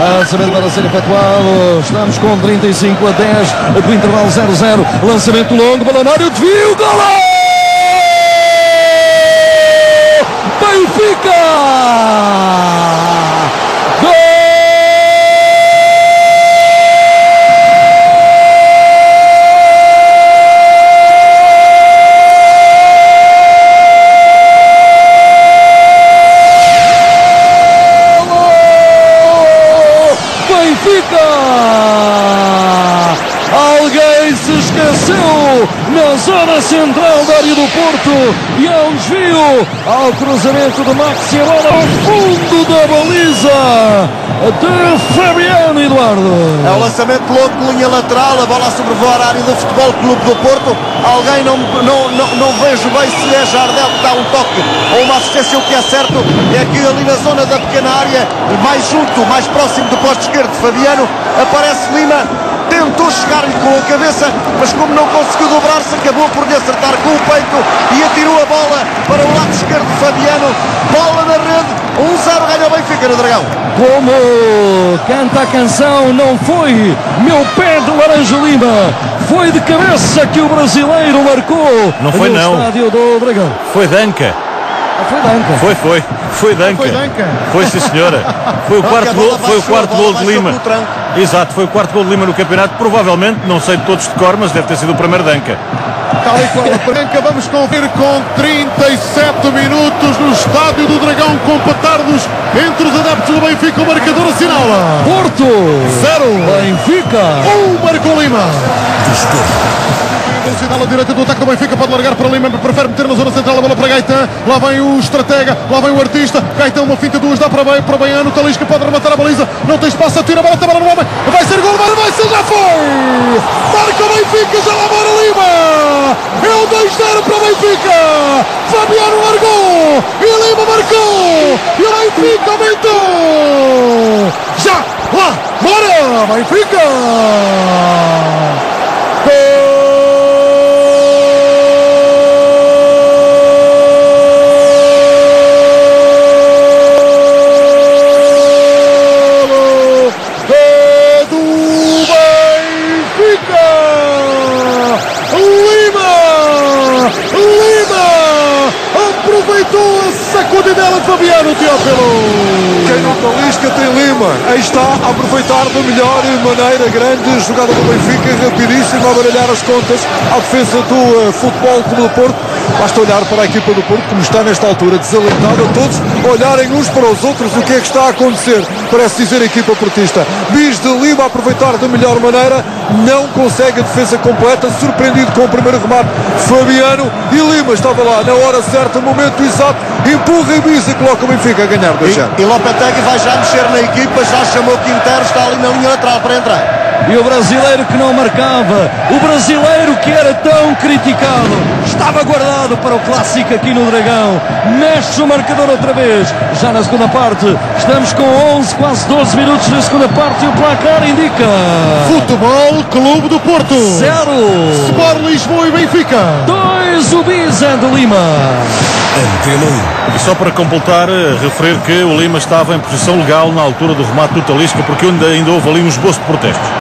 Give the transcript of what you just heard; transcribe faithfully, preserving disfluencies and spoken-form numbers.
Lançamento para ser efetuado. Estamos com trinta e cinco a dez do intervalo zero a zero. Lançamento longo, bola na área, desvio, golo! Benfica! Gol! Benfica! Alguém se esqueceu na zona central da área do Porto e há um desvio ao cruzamento de Maxi, a bola ao fundo da baliza de Fabiano, Eduardo. É o lançamento longo de linha lateral, a bola a sobrevoar a área do Futebol Clube do Porto. Alguém, não, não, não, não vejo bem se é Jardel que dá um toque ou uma assistência. O que é certo é que ali na zona da pequena área, mais junto, mais próximo do posto esquerdo de Fabiano, aparece Lima. Tentou chegar-lhe com a cabeça, mas como não conseguiu dobrar-se, acabou por lhe acertar com o peito e atirou a bola para o lado esquerdo de Fabiano. Bola na rede, um zero ganha o Benfica no Dragão. Como canta a canção, não foi meu pé de Laranja Lima, foi de cabeça que o brasileiro marcou. Não foi no não. estádio do Dragão. Foi Danca. Ah, foi Danca. Foi, foi. Foi Danca. Foi Danca. Foi, sim, senhora. Foi o quarto gol, foi o quarto gol de Lima. Exato, foi o quarto gol de Lima no campeonato. Provavelmente, não sei de todos de cor, mas deve ter sido o primeiro Danca. Tal e qual a Danca, vamos conferir com trinta e sete minutos no estádio do Dragão, com petardos entre os adeptos do Benfica. O marcador assinala Porto zero, Benfica um, marcou Lima. Velocidade à direita do ataque do Benfica, pode largar para Lima, prefere meter na zona central a bola para Gaetan. Lá vem o estratega, lá vem o artista. Gaetan, uma finta, duas, dá para bem, para Baiano. Talisca pode rematar a baliza, não tem espaço, atira a bola, está a bola no homem. Vai ser gol, vai, vai ser, já foi! Marca o Benfica, já lá mora Lima! É o dois zero para o Benfica! Fabiano largou e Lima marcou! E o Benfica aumentou! Já lá mora Benfica! Gol! Aproveitou a sacudidela de Fabiano, Teófilo. Quem não Talisca tem Lima. Aí está a aproveitar da melhor maneira. Grande jogada do Benfica, rapidíssimo a baralhar as contas à defesa do uh, Futebol Clube do Porto. Basta olhar para a equipa do Porto, como está nesta altura, desalentada, todos olharem uns para os outros o que é que está a acontecer. Parece dizer a equipa portista. Bis de Lima a aproveitar da melhor maneira, não consegue a defesa completa, surpreendido com o primeiro remate Fabiano, e Lima estava lá na hora certa, momento exato, empurra e Bisa, coloca o Benfica a ganhar dois zero. E, e Lopetegui vai já mexer na equipa, já chamou Quintero, está ali na linha lateral para entrar. E o brasileiro que não marcava, o brasileiro que era tão criticado, estava guardado para o clássico aqui no Dragão. Mexe o marcador outra vez, já na segunda parte. Estamos com onze, quase doze minutos na segunda parte e o placar indica Futebol Clube do Porto zero, Sport Lisboa e Benfica dois, o Bisa de Lima. E só para completar, referir que o Lima estava em posição legal na altura do remate do Talisca, porque ainda, ainda houve ali um esboço de protesto.